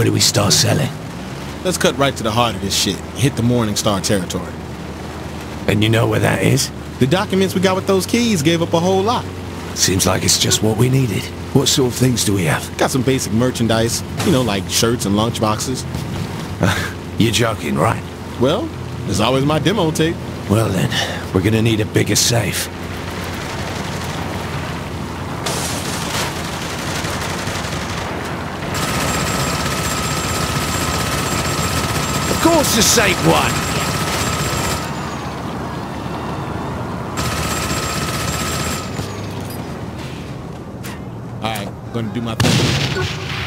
Where do we start selling? Let's cut right to the heart of this shit. Hit the Morningstar territory. And you know where that is? The documents we got with those keys gave up a whole lot. Seems like it's just what we needed. What sort of things do we have? Got some basic merchandise, you know, like shirts and lunchboxes. You're joking, right? Well, there's always my demo tape. Well then, we're gonna need a bigger safe. Of course the safe one! Alright, gonna do my thing.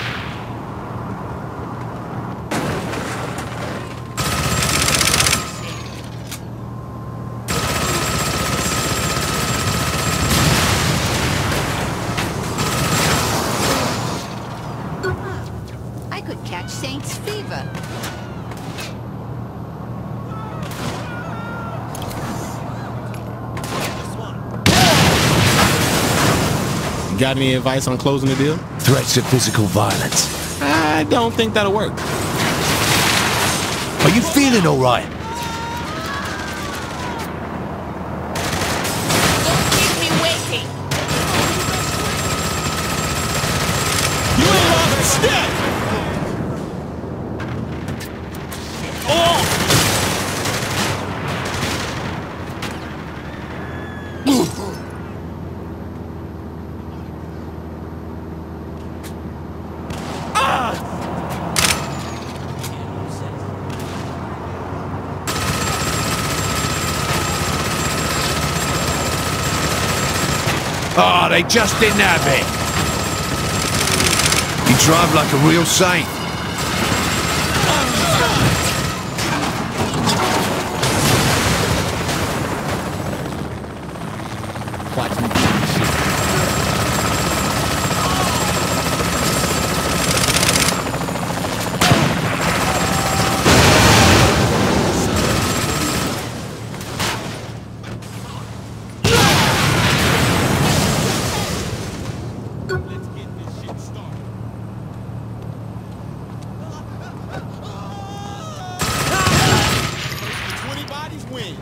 I could catch Saint's fever. You got any advice on closing the deal? Threats of physical violence. I don't think that'll work. Are you feeling alright? Don't keep me waiting. You ain't lost a step! Oh! Oh, they just didn't have it. You drive like a real saint. Watch me. Let's get this shit started. 20 bodies win.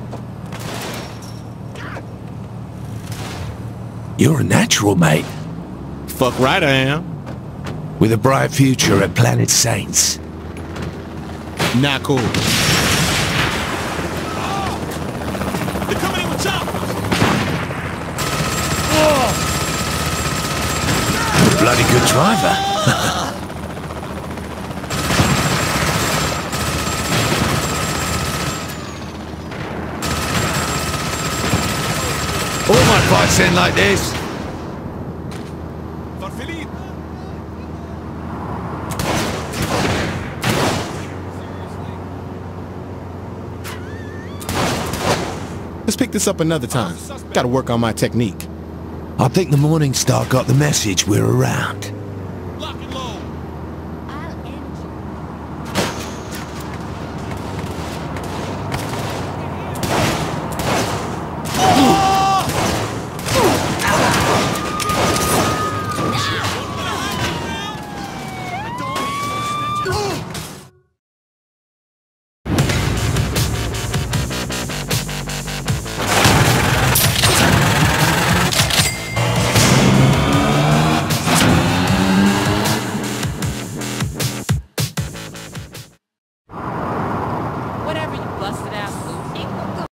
You're a natural, mate. Fuck right I am. With a bright future at Planet Saints. Not cool. They're coming in with choppers. Bloody good driver. All my fights end like this. Let's pick this up another time. Gotta work on my technique. I think the Morningstar got the message we're around.